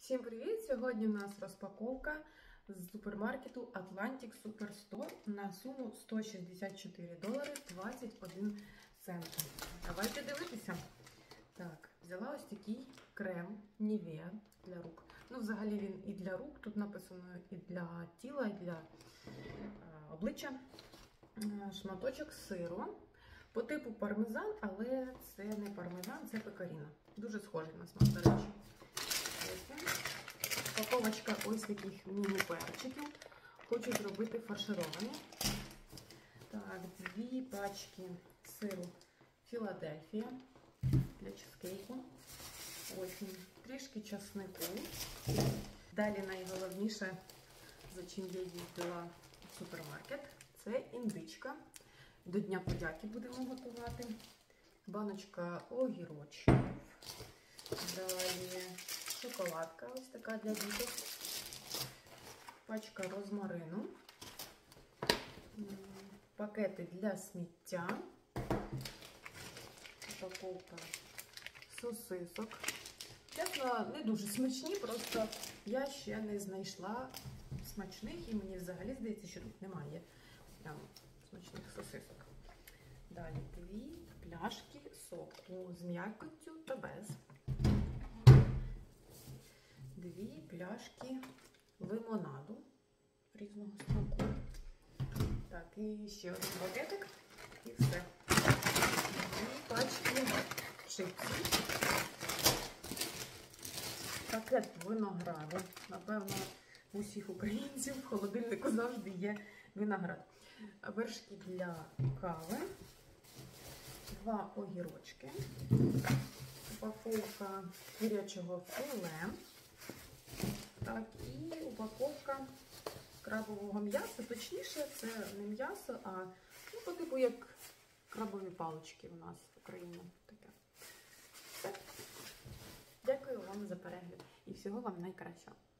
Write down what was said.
Всім привіт! Сьогодні у нас розпаковка з супермаркету Atlantic Superstore на суму $164.21. Давайте дивитися. Так, взяла ось такий крем Nivea для рук. Ну, взагалі він і для рук, тут написано і для тіла, і для обличчя. Шматочок сиру. По типу пармезан, але це не пармезан, це пекаріно. Дуже схожий на смак, до речі. Упаковочка ось таких міні-перчиків. Хочу зробити фаршировані. Так, 2 пачки сиру Філадельфія для чизкейку. Ось він, трішки часнику. Далі найголовніше, за чим я їздила в супермаркет, це індичка. До Дня подяки будемо готувати. Баночка огірочків. Далі шоколадка ось така для діток. Пачка розмарину. Пакети для сміття. Упаковка сосисок. Чесно, не дуже смачні, просто я ще не знайшла смачних і мені взагалі здається, що тут немає прям смачних сосисок. Далі 2 пляшки соку з м'якоттю та без. 2 пляшки лимонаду різного смаку. Так, і ще один пакетик і все. 2 пачки чипсів. Пакет винограду. Напевно, у всіх українців в холодильнику завжди є виноград. Вершки для кави. 2 огірочки. Упаковка курячого філе. Так, і упаковка крабового м'яса. Точніше, це не м'ясо, а по типу як крабові палички у нас в Україні. Таке. Все. Дякую вам за перегляд і всього вам найкращого.